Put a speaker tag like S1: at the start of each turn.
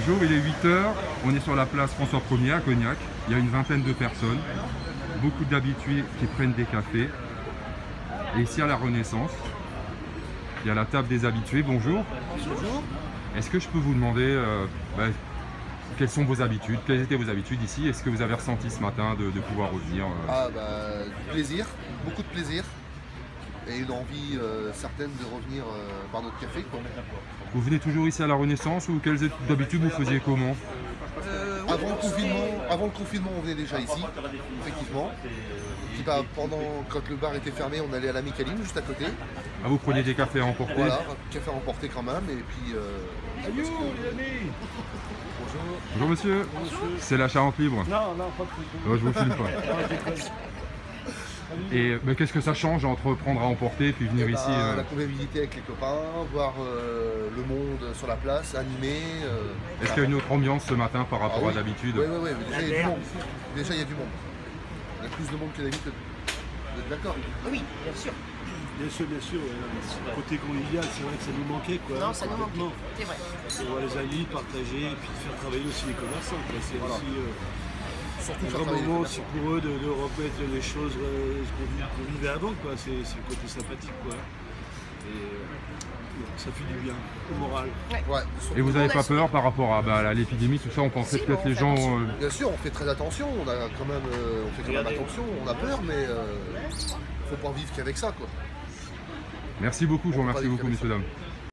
S1: Bonjour, il est 8 h, on est sur la place François 1er à Cognac. Il y a une vingtaine de personnes, beaucoup d'habitués qui prennent des cafés. Et ici à la Renaissance, il y a la table des habitués. Bonjour.
S2: Bonjour.
S1: Est-ce que je peux vous demander quelles sont vos habitudes? Quelles étaient vos habitudes ici? Est-ce que vous avez ressenti ce matin de pouvoir revenir
S2: Du plaisir, beaucoup de plaisir. Et une envie certaine de revenir par notre café.
S1: Vous venez toujours ici à la Renaissance ou quelles d'habitude vous faisiez comment?
S2: Avant le confinement, on venait déjà ici, effectivement. Puis, quand le bar était fermé, on allait à la Micaline, juste à côté.
S1: Ah, vous preniez des cafés à emporter?
S2: Voilà, café à emporter quand même. Et puis. Bonjour.
S1: Bonjour monsieur. C'est la Charente libre?
S3: Non, pas de
S1: je vous filme pas. Et qu'est-ce que ça change entre prendre à emporter et puis venir ici
S2: La convivialité avec les copains, voir le monde sur la place, animé.
S1: Est-ce qu'il y a une autre ambiance ce matin par rapport à d'habitude?
S2: Oui, déjà il y a du monde. Déjà il y a du monde. Il y a plus de monde que d'habitude. Vous êtes d'accord?
S4: Oui, bien sûr.
S3: Bien sûr. Le côté convivial, c'est vrai que ça nous manquait, quoi.
S4: Non, ça nous manquait, c'est vrai.
S3: On voit les amis, partager et puis faire travailler aussi les commerçants. C'est aussi
S2: surtout
S3: un grand moment aussi pour eux de remettre les choses qu'on vivait avant, quoi. C'est le côté sympathique, quoi. Et ça fait du bien au moral.
S2: Ouais,
S1: et vous n'avez pas peur par rapport à l'épidémie, tout ça? On pensait peut-être les gens...
S2: Bien sûr, on fait très attention, on fait quand même attention, on a peur, mais faut pas vivre qu'avec ça, quoi.
S1: Merci beaucoup, je vous remercie beaucoup, messieurs, dames.